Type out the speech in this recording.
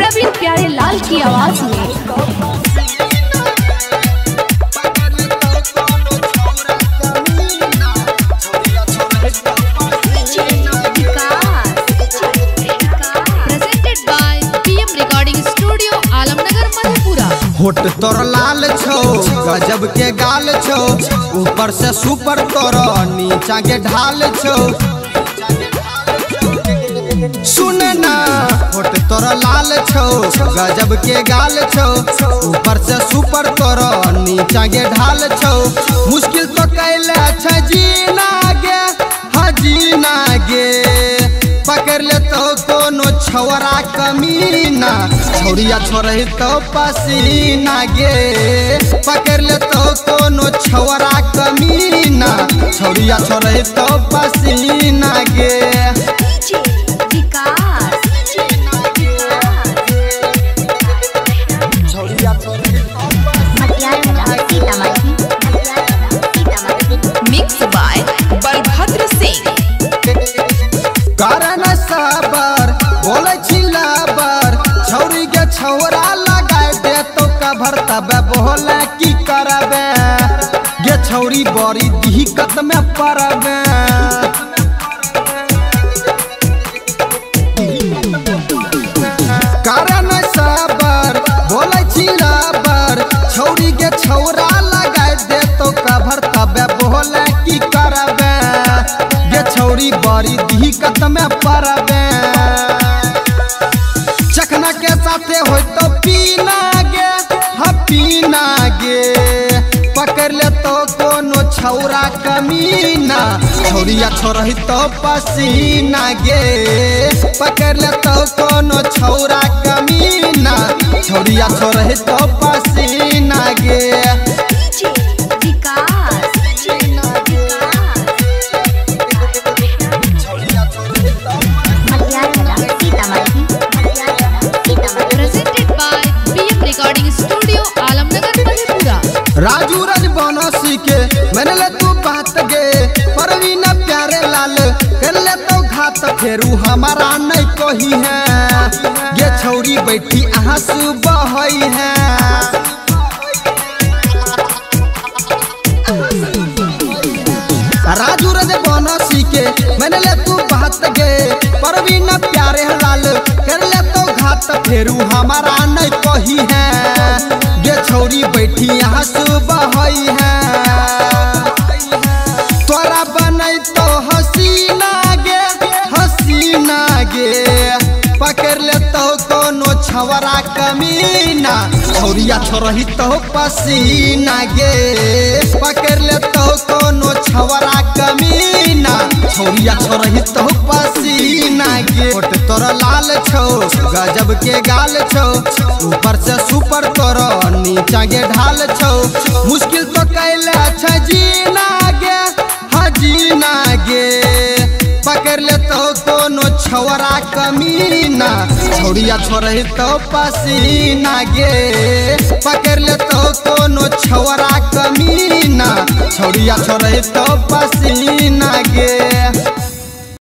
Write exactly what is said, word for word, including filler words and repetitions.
प्रवीण प्यारे लाल की आवाज में। होठ तोर लाल छो गजब के गाल छो, ऊपर से सुपर तोर नीचा के ढाल छो। सुन ना होठ तोर लाल छो गजब के गाल छो, ऊपर से सुपर तोर नीचा के ढाल छो। मुश्किल तो कैले अच्छा जीना गे हाँ जीना गे, पकड़ ले तो कोनो छवरा कमीना, छौरिया छोड़े तो पसीना गे। पकड़ ले तो कोनो छवरा कमीना, छौरिया छोड़े तो पसीना गे। Mix by Balbhadra Singh. कारण सबर बोले छिलाबर, छौरी के छौरा लगाए दे तो कभर तबे बोले की करबे गे, छौरी बड़ी दिक्कत में पड़बे। कारण सबर बोले छिलाबर, छौरी के छौरा लगाए दे तो कभर तबे बोले की करबे गे, छौरी बड़ी दिक्कत में पड़बे। चखना के साथे हो तो पीना गे हाँ पीना गे, पकड़ ले तो कोनो छौरा कमीना, छौरिया छोड़ही तो पसीना गे। पकड़ ले तो कोनो छौरा कमीना, छौरिया छोड़ही तो पसीना गे। राजू रज बनसी के मैंने ले तू बात गे, परवीन प्यारे लाल कर ले तो घात, फेरू हमारा नहीं कोही है गे, छौरी बैठी आंसू बहई है। राजू रज बनसी के मैंने ले तू बात गे, परवीन प्यारे लाल कर ले तो घात, फेरू हमारा नहीं कोही है गे, छौरी बैठी आंसू बहई है। तोरा बनई तो हसीना गे हसीना गे, पकड़ ले तो कोनो छवरा कमीना, छौरिया छोड़ही तो पसीना गे। पकड़ ले तो कोनो छवरा कमीना, छौरिया छोड़ही तो पसीना गे। होठ तोरा लाल छो गजब के गाल छो, ऊपर से सुपर तोर नीचा के ढाल छो। मुश्किल तो कैले अच्छा जीना गे हाँ जीना गे, पकड़ ले तो कोनो छवरा कमीना, छौरिया छोड़ही तो पसीना गे। पकड़ ले तो कोनो छवरा कमीना, छौरिया छोड़ही तो पसीना गे।